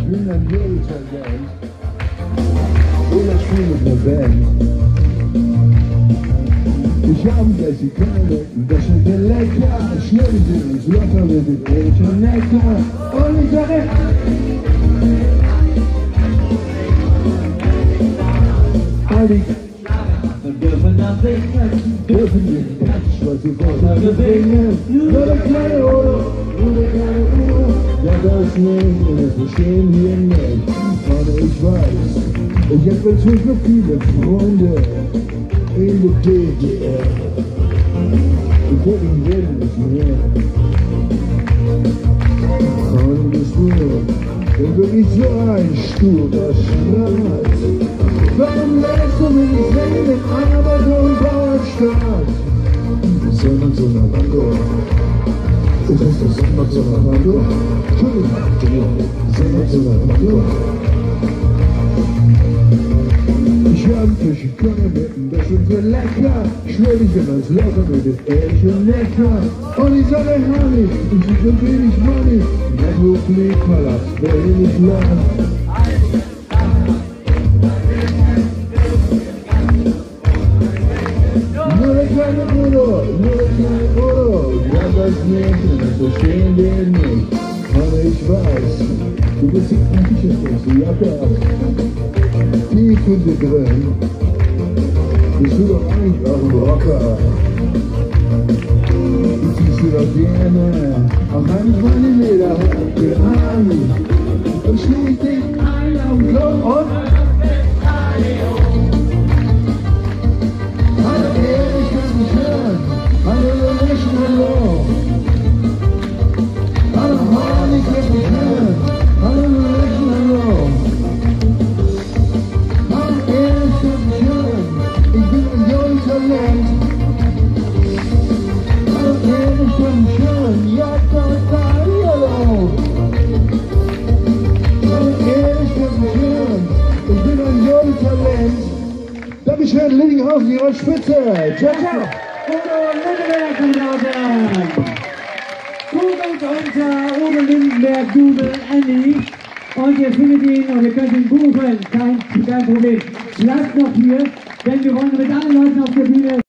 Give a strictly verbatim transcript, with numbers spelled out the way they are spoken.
bin ein Joltalent. Oder ich spiele mit einer Band. Ich hab gleich die Körner, das schmeckt lecker. Schnell sind uns locker mit dem ehrlichen Nektar. Und ich sage, all die dürfen das singen, dürfen wir ganz stolz die Vorteile bringen. Nur der kleine Udo, nur der kleine Udo, der das nicht und es verstehen wir nicht. Aber ich weiß, ich hab natürlich noch viele Freunde in der D D R. Ich denke, ich werde nicht mehr. Und das nur, wenn wirklich so ein sturer Streit. Warum lässt du mich nicht singen in Arbeiter- und Bauernstaat? Sondern so nach Hamburg. Das heißt, das sondern so nach Hamburg. Entschuldigung, sondern so nach Hamburg. Ich hab frische Körner mitten, das sind so lecker. Schwör ich bin als locker mit dem ehrlichen Nektar. Und ich sage herrlich, und sie so wenig Money. Der Hochlegpalast, wer will nicht lernen? Nur der kleine Udo, nur der kleine Udo, ja das Märchen, das verstehen wir nicht. Aber ich weiß, du bist ein T-Shirt, die Jacke ab. Tief in dir drin, bist du doch eigentlich auch ein Rocker. Du ziehst dir doch gerne auf eine feine Lederhacke an. Und schließ dich ein am Kopf und hallo, ich kann mich hören. Hallo, Menschen, hallo. Hallo, Mann, ich kann mich hören. Hallo, Menschen, hallo. Ich bin ein Joltalent. Hallo, ich bin schön. Ja, das war hallo. Hallo, ich bin schön. Ich bin ein Joltalent. Dankeschön, Lindinghausen, ihre Spitze. Ciao, ciao. Udo Lindenberg, meine Damen und Herren. Googelt unter Udo Lindenberg, Google Andy. Und ihr findet ihn und ihr könnt ihn buchen. Kein, kein Problem. Bleibt noch hier, denn wir wollen mit allen Leuten auf der Bühne